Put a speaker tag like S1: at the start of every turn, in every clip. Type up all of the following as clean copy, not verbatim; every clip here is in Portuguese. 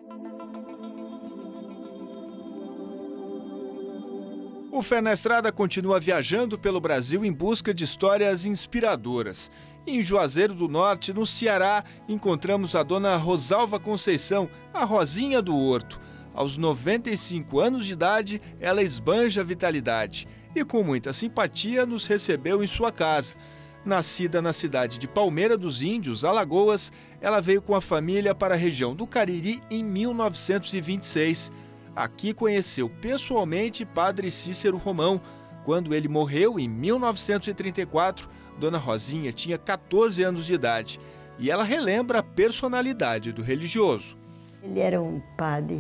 S1: O Fé na Estrada continua viajando pelo Brasil em busca de histórias inspiradoras. Em Juazeiro do Norte, no Ceará, encontramos a dona Rosalva Conceição, a Rosinha do Horto. Aos 95 anos de idade, ela esbanja vitalidade e, com muita simpatia, nos recebeu em sua casa. Nascida na cidade de Palmeira dos Índios, Alagoas, ela veio com a família para a região do Cariri em 1926. Aqui conheceu pessoalmente Padre Cícero Romão. Quando ele morreu em 1934, Dona Rosinha tinha 14 anos de idade e ela relembra a personalidade do religioso.
S2: Ele era um padre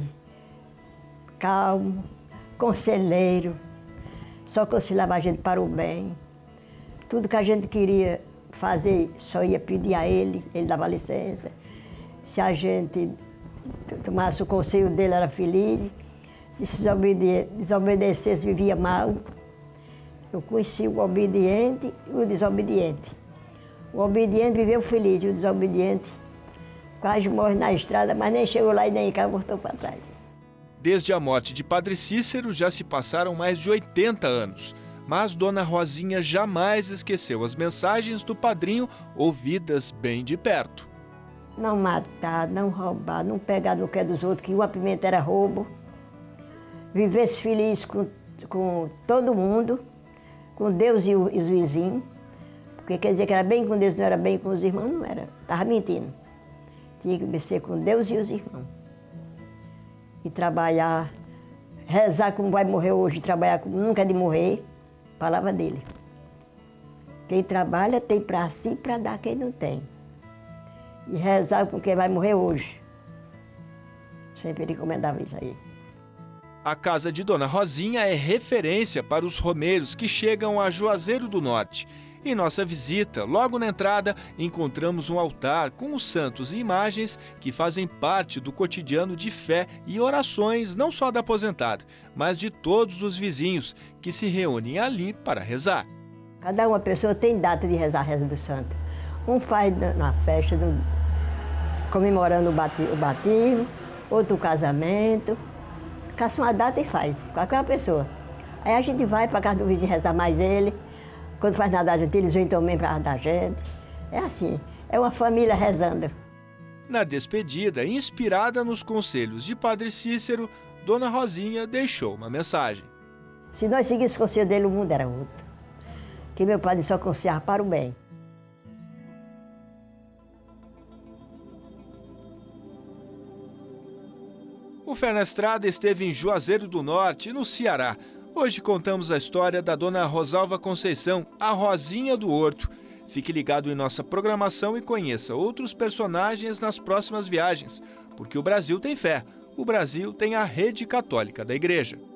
S2: calmo, conselheiro, só aconselhava a gente para o bem. Tudo que a gente queria fazer, só ia pedir a ele dava licença. Se a gente tomasse o conselho dele, era feliz. Se desobedecesse, vivia mal. Eu conheci o obediente e o desobediente. O obediente viveu feliz, e o desobediente quase morre na estrada, mas nem chegou lá e nem cá, voltou para trás.
S1: Desde a morte de Padre Cícero já se passaram mais de 80 anos. Mas Dona Rosinha jamais esqueceu as mensagens do padrinho ouvidas bem de perto.
S2: Não matar, não roubar, não pegar no que é dos outros, que uma pimenta era roubo. Vivesse feliz com todo mundo, com Deus e os vizinhos. Porque quer dizer que era bem com Deus, não era bem com os irmãos, não era. Estava mentindo. Tinha que ser com Deus e os irmãos. E trabalhar, rezar como vai morrer hoje, trabalhar como nunca é de morrer. Palavra dele. Quem trabalha tem para si e para dar quem não tem. E rezar com quem vai morrer hoje. Sempre ele recomendava isso aí.
S1: A casa de Dona Rosinha é referência para os romeiros que chegam a Juazeiro do Norte. Em nossa visita, logo na entrada, encontramos um altar com os santos e imagens que fazem parte do cotidiano de fé e orações não só da aposentada, mas de todos os vizinhos que se reúnem ali para rezar.
S2: Cada uma pessoa tem data de rezar a reza do santo. Um faz na festa, comemorando o batismo, outro o casamento. Caça uma data e faz, qualquer pessoa. Aí a gente vai para casa do vizinho rezar mais ele. Quando faz nada da gente, eles vêm também para da gente. É assim, é uma família rezando.
S1: Na despedida, inspirada nos conselhos de Padre Cícero, Dona Rosinha deixou uma mensagem.
S2: Se nós seguíssemos o conselho dele, o mundo era outro. Que meu padre só aconselhava para o bem.
S1: O Fé na Estrada esteve em Juazeiro do Norte, no Ceará. Hoje contamos a história da Dona Rosalva Conceição, a Rosinha do Horto. Fique ligado em nossa programação e conheça outros personagens nas próximas viagens, porque o Brasil tem fé, o Brasil tem a Rede Católica da Igreja.